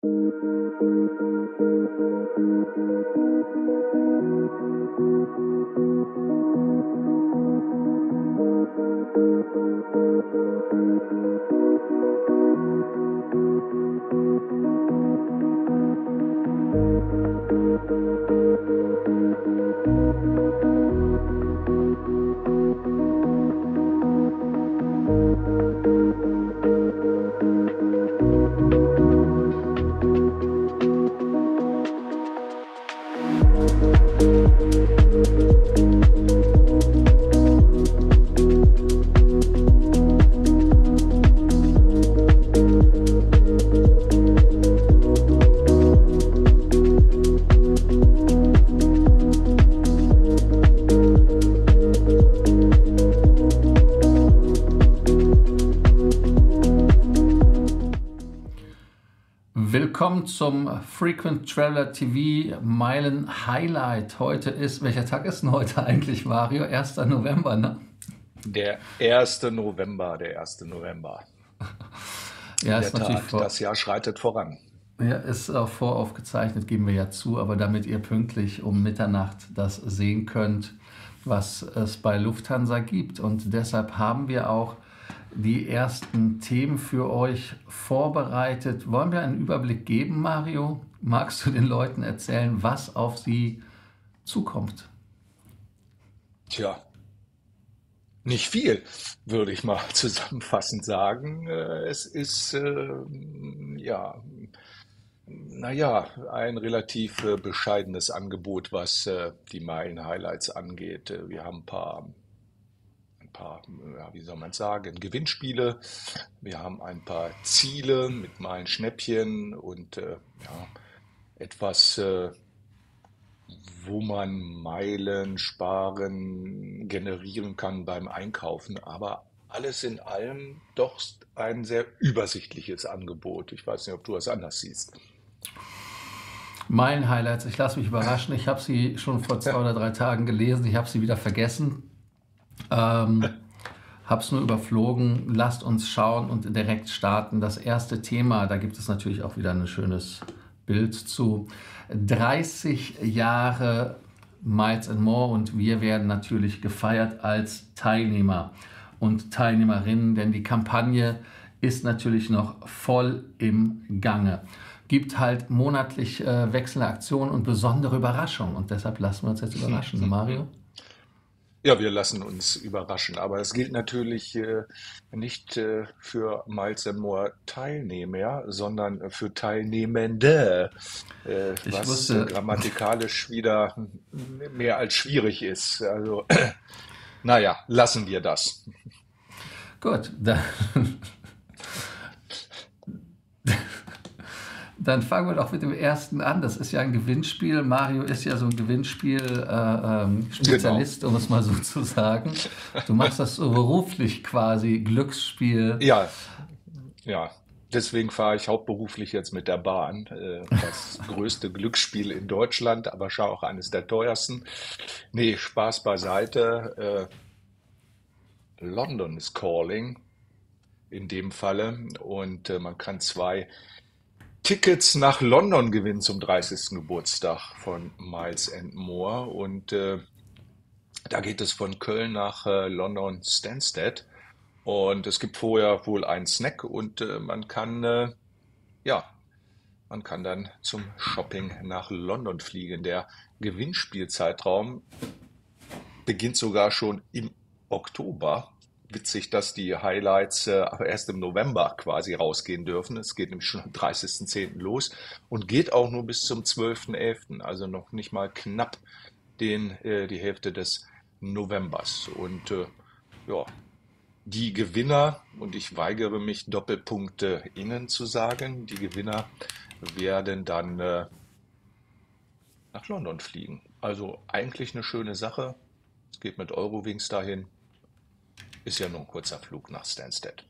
Willkommen zum Frequent Traveler TV Meilen Highlight. Heute ist, welcher Tag ist denn heute eigentlich, Mario? 1. November, ne? Der 1. November, der 1. November. Ja, In ist der natürlich Tat, das Jahr schreitet voran. ja, ist auch voraufgezeichnet, geben wir ja zu, aber damit ihr pünktlich um Mitternacht das sehen könnt, was es bei Lufthansa gibt. Und deshalb haben wir auch die ersten Themen für euch vorbereitet. Wollen wir einen Überblick geben, Mario? Magst du den Leuten erzählen, was auf sie zukommt? Tja, nicht viel, würde ich mal zusammenfassend sagen. Es ist, ja, naja, ein relativ bescheidenes Angebot, was die Meilen-Highlights angeht. Wir haben ein paar, ja, wie soll man sagen, Gewinnspiele. Wir haben ein paar Ziele mit Meilen-Schnäppchen und ja, etwas, wo man Meilen sparen, generieren kann beim Einkaufen. Aber alles in allem doch ein sehr übersichtliches Angebot. Ich weiß nicht, ob du das anders siehst. Meilen-Highlights, ich lasse mich überraschen. Ich habe sie schon vor 2 oder 3 Tagen gelesen. Ich habe sie wieder vergessen. Ähm, habe es nur überflogen. Lasst uns schauen und direkt starten. Das erste Thema, da gibt es natürlich auch wieder ein schönes Bild zu. 30 Jahre Miles and More und wir werden natürlich gefeiert als Teilnehmer und Teilnehmerinnen, denn die Kampagne ist natürlich noch voll im Gange. Gibt halt monatlich wechselnde Aktionen und besondere Überraschungen und deshalb lassen wir uns jetzt überraschen, Mario. Ja, wir lassen uns überraschen, aber es gilt natürlich nicht für Miles and More Teilnehmer, sondern für Teilnehmende, Ich was wusste, grammatikalisch wieder mehr als schwierig ist. Also, naja, lassen wir das. gut, dann fangen wir doch mit dem ersten an. Das ist ja ein Gewinnspiel. Mario ist ja so ein Genau. Gewinnspiel-Spezialist, um es mal so zu sagen. Du machst das so beruflich quasi, Glücksspiel. Ja, ja. Deswegen fahre ich hauptberuflich jetzt mit der Bahn. Das größte Glücksspiel in Deutschland, aber schau auch eines der teuersten. Nee, Spaß beiseite. London is calling in dem Falle und man kann 2 Tickets nach London gewinnen zum 30. Geburtstag von Miles and More und da geht es von Köln nach London Stansted und es gibt vorher wohl einen Snack und ja, man kann dann zum Shopping nach London fliegen. Der Gewinnspielzeitraum beginnt sogar schon im Oktober. Witzig, dass die Highlights aber erst im November quasi rausgehen dürfen. Es geht nämlich schon am 30.10. los und geht auch nur bis zum 12.11., also noch nicht mal knapp die Hälfte des Novembers. Und ja, die Gewinner, und ich weigere mich, Doppelpunkte innen zu sagen, die Gewinner werden dann nach London fliegen. Also eigentlich eine schöne Sache. Es geht mit Eurowings dahin. Ist ja nur ein kurzer Flug nach Stansted.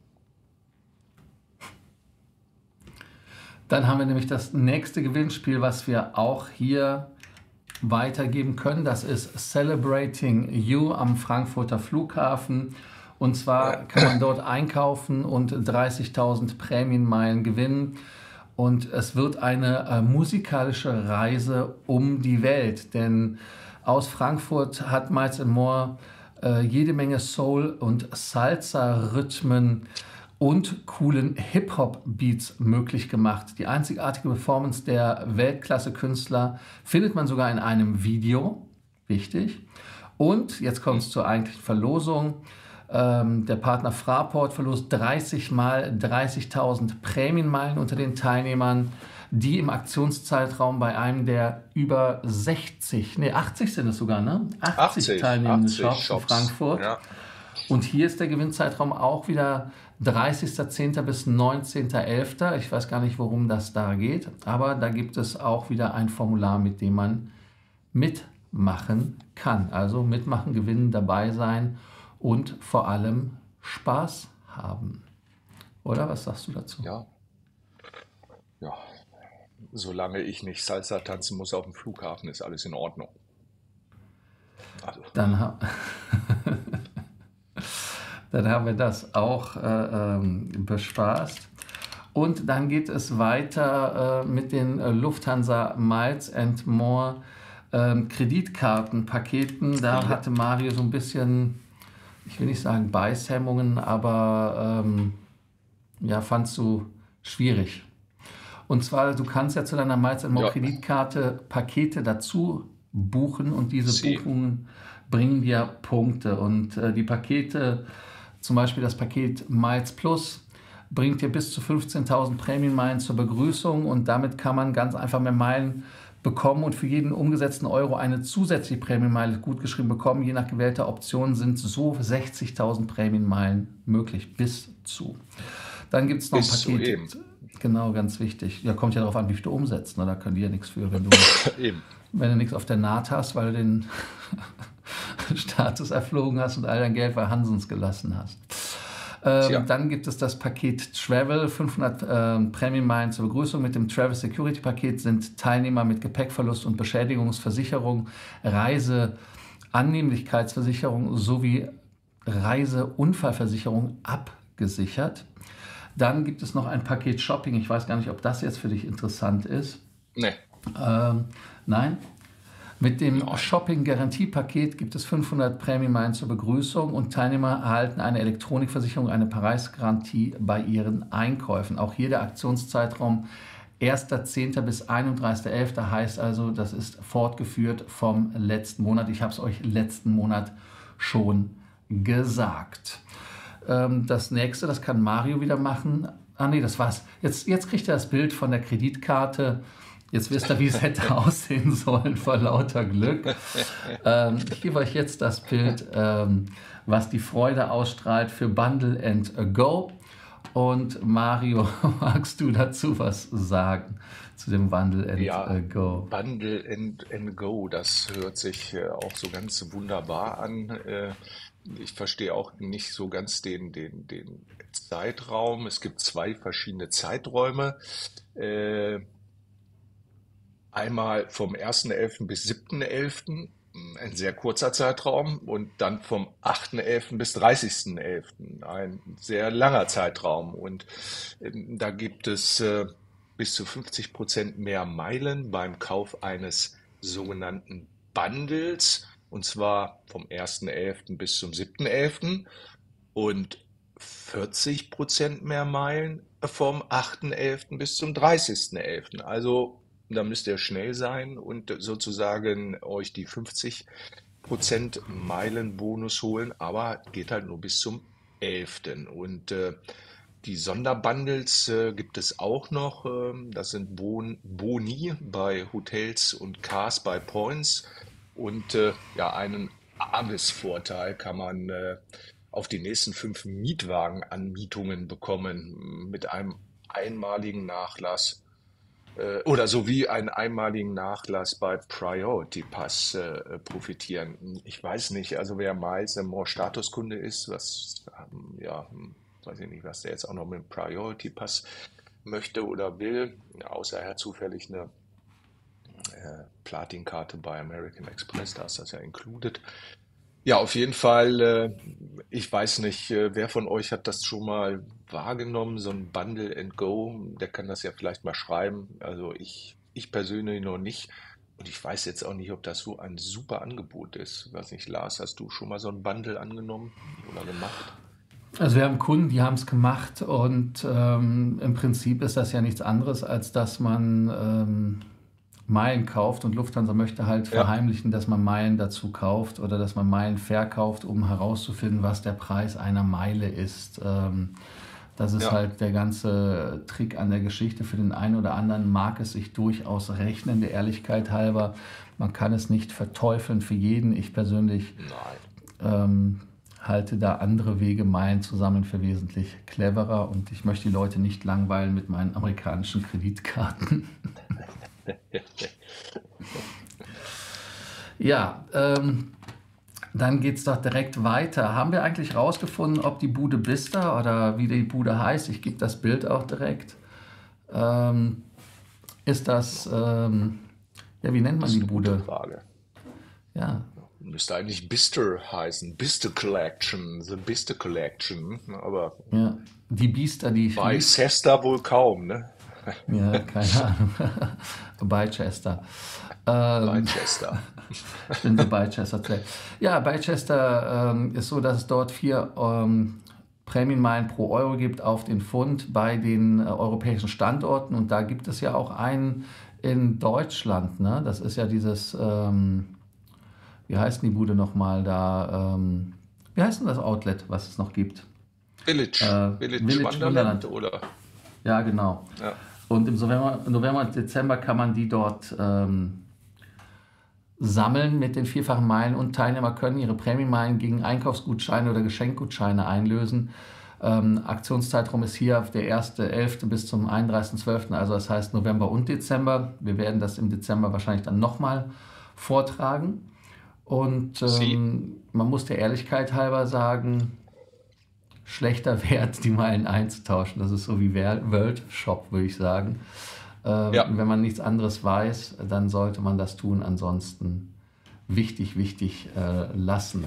Dann haben wir nämlich das nächste Gewinnspiel, was wir auch hier weitergeben können. Das ist Celebrating You am Frankfurter Flughafen. Und zwar Ja, kann man dort einkaufen und 30.000 Prämienmeilen gewinnen. Und es wird eine musikalische Reise um die Welt, denn aus Frankfurt hat Miles More jede Menge Soul- und Salsa-Rhythmen und coolen Hip-Hop-Beats möglich gemacht. Die einzigartige Performance der Weltklasse-Künstler findet man sogar in einem Video. Wichtig. Und jetzt kommt es zur eigentlichen Verlosung. Der Partner Fraport verlost 30 mal 30.000 Prämienmeilen unter den Teilnehmern, die im Aktionszeitraum bei einem der über 80 sind es sogar, ne? 80 teilnehmenden 80 Shops in Shops. Frankfurt. Ja, Und hier ist der Gewinnzeitraum auch wieder 30.10. bis 19.11. Ich weiß gar nicht, worum das da geht, aber da gibt es auch wieder ein Formular, mit dem man mitmachen kann. Also mitmachen, gewinnen, dabei sein und vor allem Spaß haben. Oder was sagst du dazu? ja, ja. Solange ich nicht Salsa tanzen muss auf dem Flughafen, ist alles in Ordnung. Also, Dann, ha dann haben wir das auch bespaßt. Und dann geht es weiter mit den Lufthansa Miles More Kreditkartenpaketen. Da ja, hatte Mario so ein bisschen, ich will nicht sagen Beißhemmungen, aber ja, fandst du schwierig. Und zwar, du kannst ja zu deiner Miles More ja, Kreditkarte Pakete dazu buchen und diese sie. Buchungen bringen dir Punkte. Und die Pakete, zum Beispiel das Paket Miles Plus, bringt dir bis zu 15.000 Prämienmeilen zur Begrüßung und damit kann man ganz einfach mehr Meilen bekommen und für jeden umgesetzten Euro eine zusätzliche Prämienmeile gutgeschrieben bekommen. Je nach gewählter Option sind so 60.000 Prämienmeilen möglich, bis zu. Dann gibt es noch ein Bis zu eben. Paket, genau, ganz wichtig. Ja, kommt ja darauf an, wie viel du umsetzt. Ne? Da können die ja nichts für, Eben. wenn du nichts auf der Naht hast, weil du den Status erflogen hast und all dein Geld bei Hansens gelassen hast. Tja, Dann gibt es das Paket Travel, 500 Prämienmeilen zur Begrüßung. Mit dem Travel Security Paket sind Teilnehmer mit Gepäckverlust und Beschädigungsversicherung, Reiseannehmlichkeitsversicherung sowie Reiseunfallversicherung abgesichert. Dann gibt es noch ein Paket Shopping. Ich weiß gar nicht, ob das jetzt für dich interessant ist. ne, Nein. Mit dem nein. Shopping-Garantie-Paket gibt es 500 Prämienmeilen zur Begrüßung und Teilnehmer erhalten eine Elektronikversicherung, eine Preisgarantie bei ihren Einkäufen. Auch hier der Aktionszeitraum 1.10. bis 31.11. heißt also, das ist fortgeführt vom letzten Monat. Ich habe es euch letzten Monat schon gesagt. Das nächste, das kann Mario wieder machen. Ah nee, das war's. Jetzt kriegt ihr das Bild von der Kreditkarte. Jetzt wisst ihr, wie es hätte aussehen sollen vor lauter Glück. Ich gebe euch jetzt das Bild, was die Freude ausstrahlt für Bundle and Go. Und Mario, magst du dazu was sagen zu dem Bundle Ja, and Go? Bundle and Go, das hört sich auch so ganz wunderbar an. Ich verstehe auch nicht so ganz den Zeitraum. Es gibt zwei verschiedene Zeiträume. Äh, Einmal vom 1.11. bis 7.11., ein sehr kurzer Zeitraum, und dann vom 8.11. bis 30.11., ein sehr langer Zeitraum. Und da gibt es bis zu 50% mehr Meilen beim Kauf eines sogenannten Bundles, und zwar vom 1.11. bis zum 7.11. und 40% mehr Meilen vom 8.11. bis zum 30.11. Also da müsst ihr schnell sein und sozusagen euch die 50% Meilenbonus holen, aber geht halt nur bis zum 11. Und die Sonderbundles gibt es auch noch. Das sind Boni bei Hotels und Cars bei Points. Und ja, einen Avis-Vorteil kann man auf die nächsten 5 Mietwagenanmietungen bekommen mit einem einmaligen Nachlass oder sowie einen einmaligen Nachlass bei Priority Pass profitieren. Ich weiß nicht, also wer Miles More Statuskunde ist, was, ja, weiß ich nicht, was der jetzt auch noch mit dem Priority Pass möchte oder will, außer er hat zufällig eine Platinkarte bei American Express, da ist das ja included. Ja, auf jeden Fall. Ich weiß nicht, wer von euch hat das schon mal wahrgenommen, so ein Bundle and Go, der kann das ja vielleicht mal schreiben. Also ich persönlich noch nicht. Und ich weiß jetzt auch nicht, ob das so ein super Angebot ist. Ich weiß nicht, Lars, hast du schon mal so ein Bundle angenommen oder gemacht? Also wir haben Kunden, die haben es gemacht und im Prinzip ist das ja nichts anderes, als dass man Meilen kauft und Lufthansa möchte halt Ja, verheimlichen, dass man Meilen dazu kauft oder dass man Meilen verkauft, um herauszufinden, was der Preis einer Meile ist. Das ist ja, halt der ganze Trick an der Geschichte. Für den einen oder anderen mag es sich durchaus rechnen, der Ehrlichkeit halber. Man kann es nicht verteufeln für jeden. Ich persönlich nein. ähm, halte da andere Wege, Meilen zu sammeln, für wesentlich cleverer und ich möchte die Leute nicht langweilen mit meinen amerikanischen Kreditkarten. Ja, dann geht es doch direkt weiter. Haben wir eigentlich rausgefunden, ob die Bude Bista oder wie die Bude heißt? Ich gebe das Bild auch direkt. Ähm, ist das, ja, wie nennt man Das ist die eine gute Bude? Frage. Ja, Müsste eigentlich Bister heißen. Bister Collection, The Bister Collection. Aber ja. Die Biester, die bei fliegt. Cesta wohl kaum, ne? Ja, keine Ahnung. Bei Chester. Bei Ähm, Chester. Stimmt, so Bicester. Ja, Bicester ist so, dass es dort 4 Prämienmeilen pro Euro gibt auf den Pfund bei den europäischen Standorten. Und da gibt es ja auch einen in Deutschland. Ne? Das ist ja dieses, wie heißt denn die Bude nochmal da? Wie heißt denn das Outlet, was es noch gibt? Village Village Wonderland Wunderland. oder? Ja, genau. Ja, Und im November und Dezember kann man die dort sammeln mit den vierfachen Meilen und Teilnehmer können ihre Prämienmeilen gegen Einkaufsgutscheine oder Geschenkgutscheine einlösen. Aktionszeitraum ist hier auf der 1.11. bis zum 31.12., also das heißt November und Dezember. Wir werden das im Dezember wahrscheinlich dann nochmal vortragen. Und sie. man muss der Ehrlichkeit halber sagen, schlechter Wert, die Meilen einzutauschen. Das ist so wie World Shop, würde ich sagen. Ja, Wenn man nichts anderes weiß, dann sollte man das tun. Ansonsten wichtig lassen.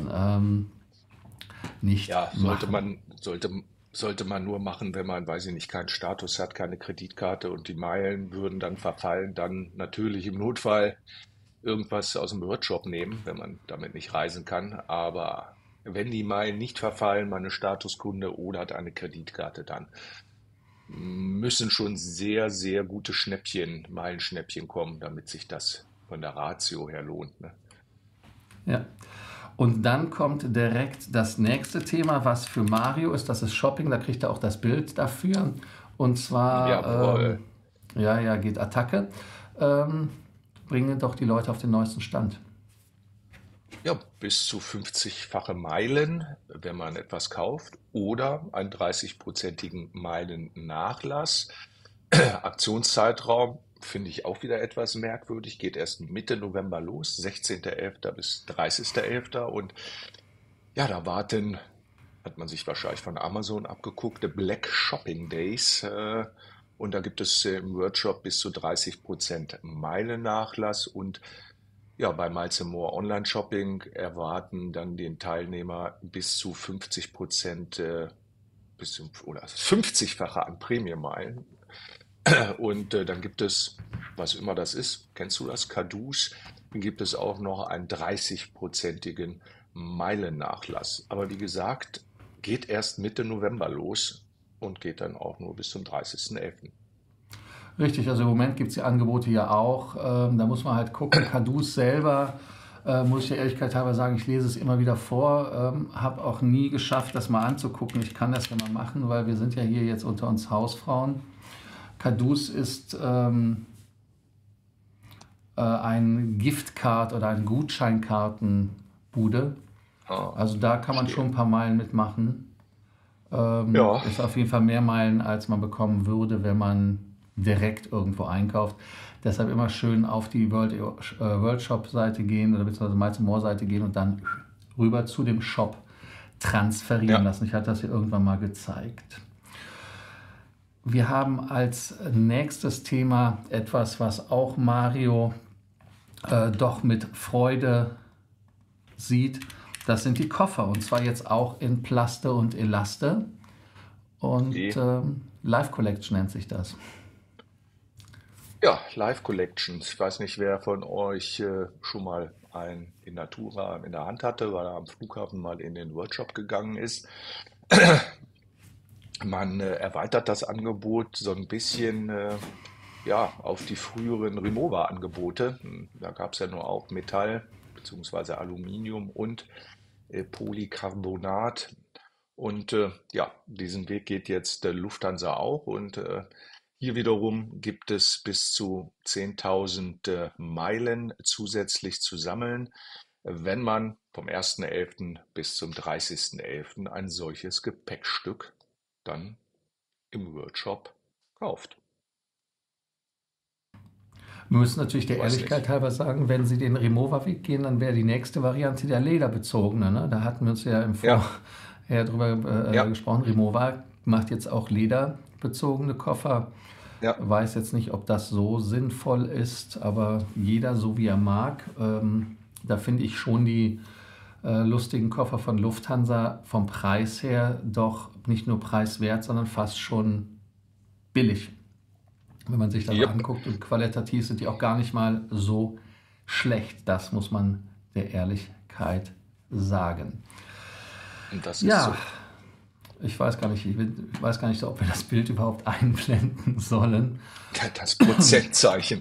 Nicht ja, machen. sollte man nur machen, wenn man, weiß ich nicht, keinen Status hat, keine Kreditkarte und die Meilen würden dann verfallen, dann natürlich im Notfall irgendwas aus dem Workshop nehmen, wenn man damit nicht reisen kann. Aber wenn die Meilen nicht verfallen, man ist Statuskunde oder hat eine Kreditkarte, dann müssen schon sehr, sehr gute Schnäppchen, Meilenschnäppchen kommen, damit sich das von der Ratio her lohnt, ne? Ja. Und dann kommt direkt das nächste Thema, was für Mario ist. Das ist Shopping. Da kriegt er auch das Bild dafür. Und zwar, Jawohl. ja, ja, geht Attacke. Ähm, bringen doch die Leute auf den neuesten Stand. Ja, bis zu 50-fache Meilen, wenn man etwas kauft, oder einen 30-prozentigen Meilennachlass. Aktionszeitraum finde ich auch wieder etwas merkwürdig, geht erst Mitte November los, 16.11. bis 30.11. Und ja, da warten, hat man sich wahrscheinlich von Amazon abgeguckt, die Black Shopping Days. Und da gibt es im Workshop bis zu 30% Meilennachlass und ja, bei Miles More Online Shopping erwarten dann den Teilnehmer bis zu 50% oder 50-fache an Prämienmeilen. Und dann gibt es, was immer das ist, kennst du das, Cadus, dann gibt es auch noch einen 30-prozentigen Meilennachlass. Aber wie gesagt, geht erst Mitte November los und geht dann auch nur bis zum 30.11. Richtig, also im Moment gibt es die Angebote ja auch. Da muss man halt gucken. Cadus selber, muss ich der Ehrlichkeit halber sagen, ich lese es immer wieder vor, habe auch nie geschafft, das mal anzugucken. Ich kann das ja mal machen, weil wir sind ja hier jetzt unter uns Hausfrauen. Cadus ist ein Giftcard oder ein Gutscheinkartenbude. Ah, Also da kann man schon verstehe. ein paar Meilen mitmachen. Ja, Ist auf jeden Fall mehr Meilen, als man bekommen würde, wenn man direkt irgendwo einkauft. Deshalb immer schön auf die World Shop Seite gehen oder beziehungsweise Miles More Seite gehen und dann rüber zu dem Shop transferieren ja, lassen. Ich hatte das hier irgendwann mal gezeigt. Wir haben als nächstes Thema etwas, was auch Mario doch mit Freude sieht. Das sind die Koffer und zwar jetzt auch in Plaste und Elaste und Die, Live Collection nennt sich das. ja, Live Collections. Ich weiß nicht, wer von euch schon mal ein in Natura in der Hand hatte, weil er am Flughafen mal in den Workshop gegangen ist. Man erweitert das Angebot so ein bisschen ja, auf die früheren Rimowa-Angebote. Da gab es ja nur auch Metall bzw. Aluminium und Polycarbonat. Und ja, diesen Weg geht jetzt Lufthansa auch. Und hier wiederum gibt es bis zu 10.000 Meilen zusätzlich zu sammeln, wenn man vom 1.11. bis zum 30.11. ein solches Gepäckstück dann im Workshop kauft. Wir müssen natürlich Ich der weiß nicht. Ehrlichkeit halber sagen, wenn Sie den Remover-Weg gehen, dann wäre die nächste Variante der lederbezogene. Ne? Da hatten wir uns ja im Ja, Vorher drüber ja, gesprochen. Remover macht jetzt auch lederbezogene Koffer. ja, Weiß jetzt nicht, ob das so sinnvoll ist, aber jeder so wie er mag. Da finde ich schon die lustigen Koffer von Lufthansa vom Preis her doch nicht nur preiswert, sondern fast schon billig, wenn man sich das yep. anguckt. Und qualitativ sind die auch gar nicht mal so schlecht. Das muss man der Ehrlichkeit sagen. Und das ist Ja, so. ich weiß gar nicht, ob wir das Bild überhaupt einblenden sollen. Das Prozentzeichen.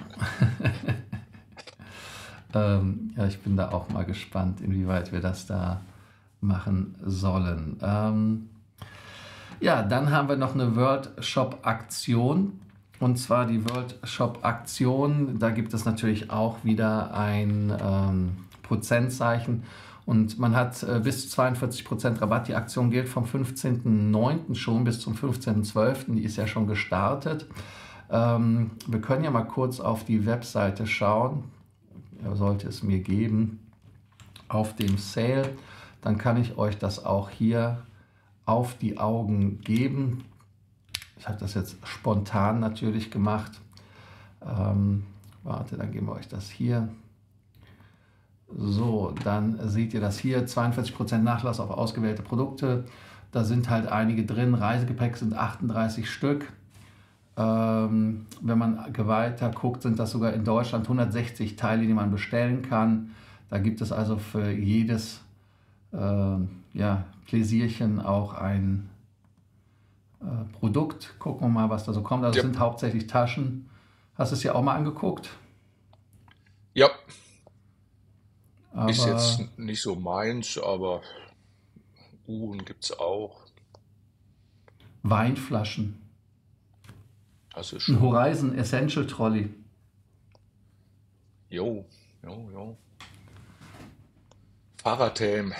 Ja, ich bin da auch mal gespannt, inwieweit wir das da machen sollen. Ja, dann haben wir noch eine World-Shop-Aktion. Und zwar die World-Shop-Aktion. Da gibt es natürlich auch wieder ein Prozentzeichen. Und man hat bis zu 42% Rabatt. Die Aktion gilt vom 15.09. schon bis zum 15.12. Die ist ja schon gestartet. Wir können ja mal kurz auf die Webseite schauen. Sollte es mir geben, auf dem Sale. Dann kann ich euch das auch hier auf die Augen geben. Ich habe das jetzt spontan natürlich gemacht. Warte, dann geben wir euch das hier. So, dann seht ihr das hier. 42% Nachlass auf ausgewählte Produkte. Da sind halt einige drin. Reisegepäck sind 38 Stück. Wenn man weiter guckt, sind das sogar in Deutschland 160 Teile, die man bestellen kann. Da gibt es also für jedes ja, Pläsierchen auch ein Produkt. Gucken wir mal, was da so kommt. Also es Yep. sind hauptsächlich Taschen. Hast du es dir auch mal angeguckt? Ja, ist Aber jetzt nicht so meins, aber Uhren gibt's auch. Weinflaschen. Das ist Ein schon. Horizon Essential Trolley. Jo, jo, jo. Fahrradhelm,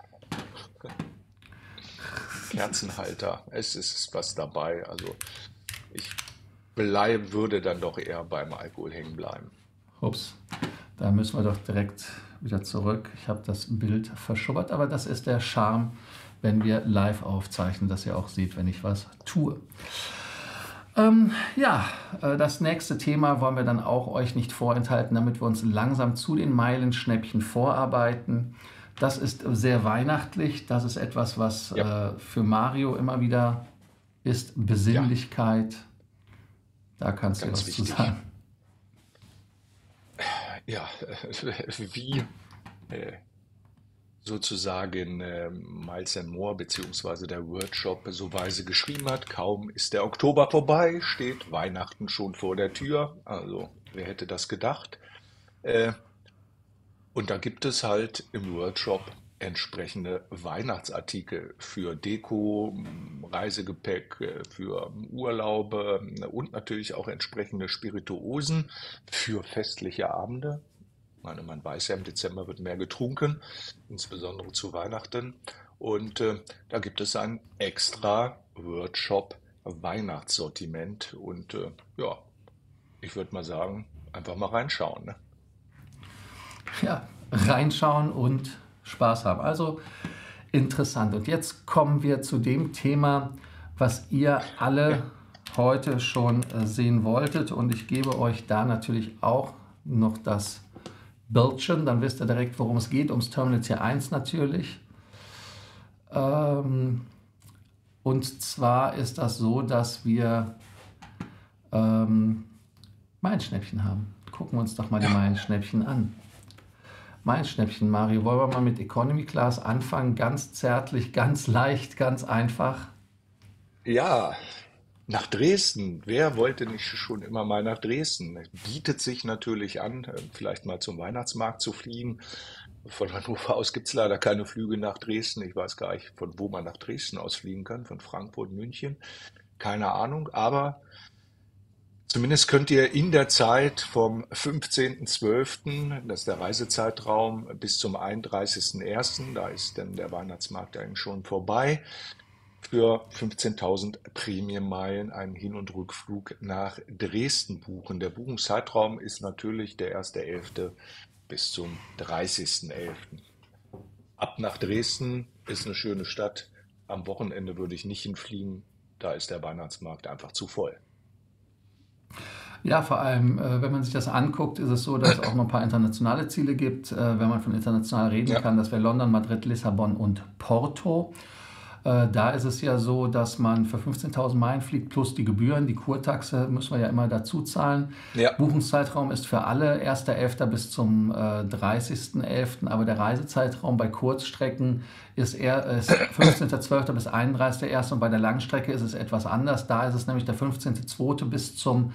Kerzenhalter. Es ist was dabei. Also ich würde dann doch eher beim Alkohol hängen bleiben. Ups, da müssen wir doch direkt wieder zurück. Ich habe das Bild verschubbert, aber das ist der Charme, wenn wir live aufzeichnen, dass ihr auch seht, wenn ich was tue. Ja, das nächste Thema wollen wir dann auch euch nicht vorenthalten, damit wir uns langsam zu den Meilenschnäppchen vorarbeiten. Das ist sehr weihnachtlich. Das ist etwas, was Ja, für Mario immer wieder ist. ja, Besinnlichkeit. Da kannst du ganz was zu wichtig. sagen. Ja, wie äh, sozusagen Miles and More beziehungsweise der Wordshop so weise geschrieben hat, kaum ist der Oktober vorbei, steht Weihnachten schon vor der Tür. Also, wer hätte das gedacht? Äh, und da gibt es halt im Wordshop entsprechende Weihnachtsartikel für Deko, Reisegepäck, für Urlaube und natürlich auch entsprechende Spirituosen für festliche Abende. Ich meine, man weiß ja, im Dezember wird mehr getrunken, insbesondere zu Weihnachten. Und da gibt es ein extra Wordshop Weihnachtssortiment. Und ja, ich würde mal sagen, einfach mal reinschauen. Ne? Ja, reinschauen und Spaß haben. Also interessant. Und jetzt kommen wir zu dem Thema, was ihr Ja, alle heute schon sehen wolltet. Und ich gebe euch da natürlich auch noch das Bildchen, dann wisst ihr direkt, worum es geht, ums Terminal Tier 1 natürlich. Ähm, und zwar ist das so, dass wir Meilenschnäppchen haben. Gucken wir uns doch mal die Ja, Meilenschnäppchen an. Meilenschnäppchen, Mario, wollen wir mal mit Economy Class anfangen? Ganz zärtlich, ganz leicht, ganz einfach. ja, nach Dresden. Wer wollte nicht schon immer mal nach Dresden? Es bietet sich natürlich an, vielleicht mal zum Weihnachtsmarkt zu fliegen. Von Hannover aus gibt es leider keine Flüge nach Dresden. Ich weiß gar nicht, von wo man nach Dresden aus fliegen kann, von Frankfurt, München. Keine Ahnung, aber zumindest könnt ihr in der Zeit vom 15.12., das ist der Reisezeitraum, bis zum 31.01., da ist dann der Weihnachtsmarkt eigentlich schon vorbei, für 15.000 Prämienmeilen einen Hin- und Rückflug nach Dresden buchen. Der Buchungszeitraum ist natürlich der 1.11. bis zum 30.11. Ab nach Dresden ist eine schöne Stadt. Am Wochenende würde ich nicht hinfliegen, da ist der Weihnachtsmarkt einfach zu voll. Ja, vor allem, wenn man sich das anguckt, ist es so, dass es auch noch ein paar internationale Ziele gibt. Wenn man von international reden Ja, kann, das wäre London, Madrid, Lissabon und Porto. Da ist es ja so, dass man für 15.000 Meilen fliegt plus die Gebühren. Die Kurtaxe müssen wir ja immer dazu zahlen. ja, Buchungszeitraum ist für alle 1.11. bis zum 30.11., aber der Reisezeitraum bei Kurzstrecken ist 15.12. bis 31.01. und bei der Langstrecke ist es etwas anders. Da ist es nämlich der 15.02. bis zum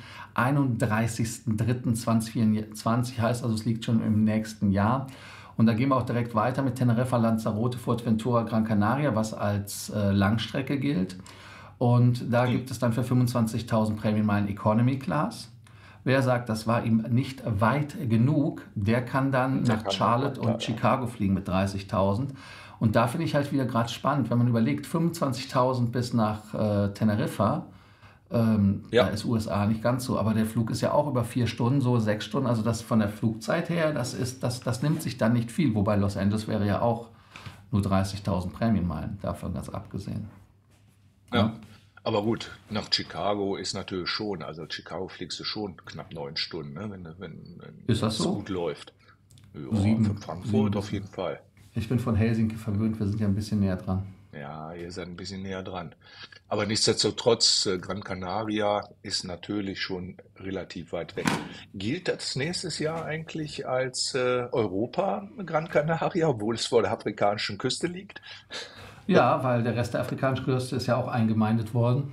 31.03.2024, heißt also, es liegt schon im nächsten Jahr. Und da gehen wir auch direkt weiter mit Teneriffa, Lanzarote, Fuerteventura, Gran Canaria, was als Langstrecke gilt. Und da hm, gibt es dann für 25.000 Prämienmeilen Economy Class. Wer sagt, das war ihm nicht weit genug, der kann dann der nach kann noch Charlotte weiter, und ja. Chicago fliegen mit 30.000. Und da finde ich halt wieder gerade spannend, wenn man überlegt, 25.000 bis nach Teneriffa, da Ja, ist USA nicht ganz so, aber der Flug ist ja auch über 4 Stunden, so 6 Stunden. Also das von der Flugzeit her, das nimmt sich dann nicht viel. Wobei Los Angeles wäre ja auch nur 30.000 Prämienmeilen, davon ganz abgesehen. ja. Ne? Aber gut, nach Chicago ist natürlich schon, also Chicago fliegst du schon knapp 9 Stunden, ne, Ist wenn das es so? gut läuft. Ja, für Sieben Frankfurt bis. auf jeden Fall. Ich bin von Helsinki verwöhnt, wir sind ja ein bisschen näher dran. Ja, ihr seid ein bisschen näher dran. Aber nichtsdestotrotz, Gran Canaria ist natürlich schon relativ weit weg. Gilt das nächstes Jahr eigentlich als Europa Gran Canaria, obwohl es vor der afrikanischen Küste liegt? Ja, weil der Rest der afrikanischen Küste ist ja auch eingemeindet worden.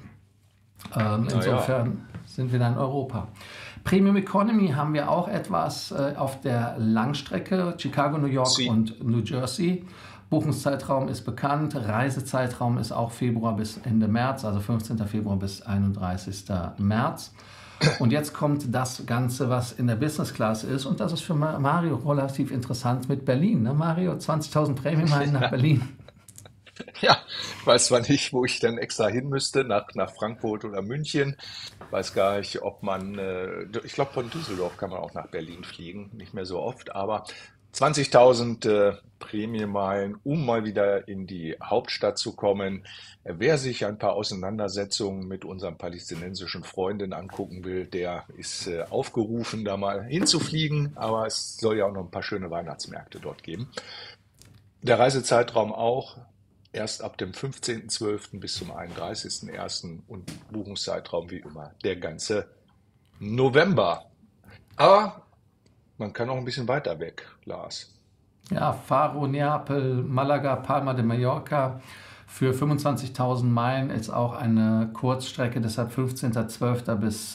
Naja, Insofern sind wir dann in Europa. Premium Economy haben wir auch etwas auf der Langstrecke, Chicago, New York sie. und New Jersey. Buchungszeitraum ist bekannt, Reisezeitraum ist auch Februar bis Ende März, also 15. Februar bis 31. März. Und jetzt kommt das Ganze, was in der Business Class ist. Und das ist für Mario relativ interessant mit Berlin. Ne? Mario, 20.000 Prämienmeilen nach Berlin. Ja, ich weiß zwar nicht, wo ich dann extra hin müsste, nach Frankfurt oder München. Weiß gar nicht, ob man, ich glaube, von Düsseldorf kann man auch nach Berlin fliegen, nicht mehr so oft, aber 20.000 Prämienmeilen, um mal wieder in die Hauptstadt zu kommen. Wer sich ein paar Auseinandersetzungen mit unseren palästinensischen Freunden angucken will, der ist aufgerufen, da mal hinzufliegen, aber es soll ja auch noch ein paar schöne Weihnachtsmärkte dort geben. Der Reisezeitraum auch erst ab dem 15.12. bis zum 31.01. und Buchungszeitraum wie immer der ganze November. Aber man kann auch ein bisschen weiter weg, Lars. Ja, Faro, Neapel, Malaga, Palma de Mallorca für 25.000 Meilen ist auch eine Kurzstrecke, deshalb 15.12. bis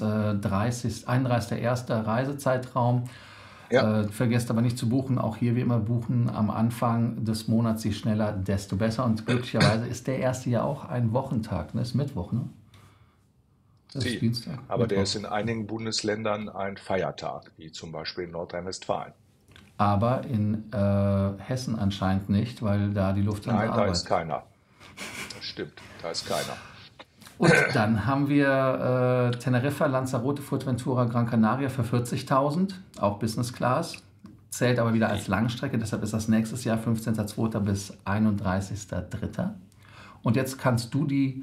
31.01. Reisezeitraum. Ja, Vergesst aber nicht zu buchen, auch hier wie immer buchen am Anfang des Monats, je schneller, desto besser. Und glücklicherweise ist der erste ja auch ein Wochentag, ne? Ist Mittwoch, ne? Das ist sie. Dienstag, Aber der Mittwoch. ist in einigen Bundesländern ein Feiertag, wie zum Beispiel in Nordrhein-Westfalen. Aber in Hessen anscheinend nicht, weil da die Lufthansa Nein, da ist arbeitet. keiner. Das stimmt, da ist keiner. Und dann haben wir Teneriffa, Lanzarote, Fuerteventura, Gran Canaria für 40.000, auch Business Class. Zählt aber wieder als Langstrecke, deshalb ist das nächstes Jahr 15.02. bis 31.03. Und jetzt kannst du die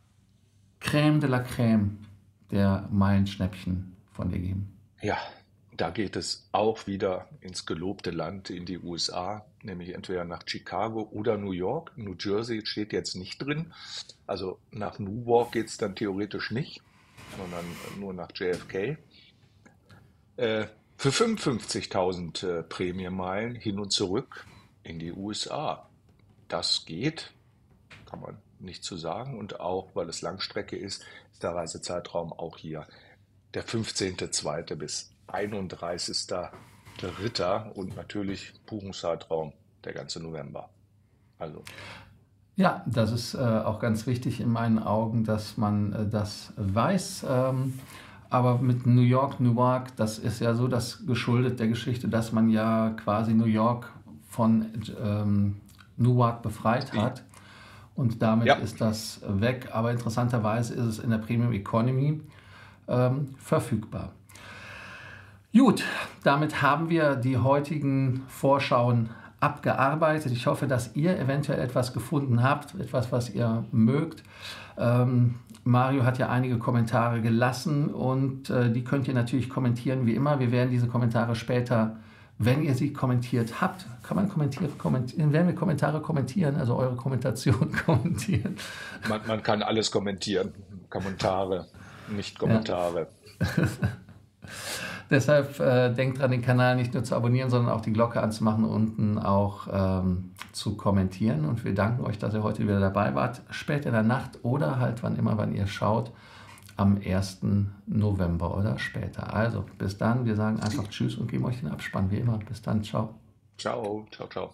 Crème de la Crème der Meilenschnäppchen von dir geben. Ja, Da geht es auch wieder ins gelobte Land, in die USA, nämlich entweder nach Chicago oder New York. New Jersey steht jetzt nicht drin. Also nach Newark geht es dann theoretisch nicht, sondern nur nach JFK. Äh, für 55.000 Prämienmeilen hin und zurück in die USA. Das geht, kann man nicht zu sagen. Und auch, weil es Langstrecke ist der Reisezeitraum auch hier der 15.02. bis 31.03. und natürlich Buchungszeitraum der ganze November. Also, Ja, das ist auch ganz wichtig in meinen Augen, dass man das weiß. Aber mit New York, Newark, das ist ja so das geschuldet der Geschichte, dass man ja quasi New York von Newark befreit die, hat. Und damit ja, ist das weg. Aber interessanterweise ist es in der Premium Economy verfügbar. Gut, damit haben wir die heutigen Vorschauen abgearbeitet. Ich hoffe, dass ihr eventuell etwas gefunden habt, etwas, was ihr mögt. Mario hat ja einige Kommentare gelassen und die könnt ihr natürlich kommentieren, wie immer. Wir werden diese Kommentare später, wenn ihr sie kommentiert habt, werden wir Kommentare kommentieren, also eure Kommentation kommentieren. man kann alles kommentieren. Kommentare, nicht Ja. Kommentare. Deshalb denkt dran, den Kanal nicht nur zu abonnieren, sondern auch die Glocke anzumachen und unten auch zu kommentieren. Und wir danken euch, dass ihr heute wieder dabei wart. Spät in der Nacht oder halt wann immer, wann ihr schaut, am 1. November oder später. Also bis dann. Wir sagen einfach Tschüss und geben euch den Abspann wie immer. Bis dann. Ciao. Ciao, ciao, ciao.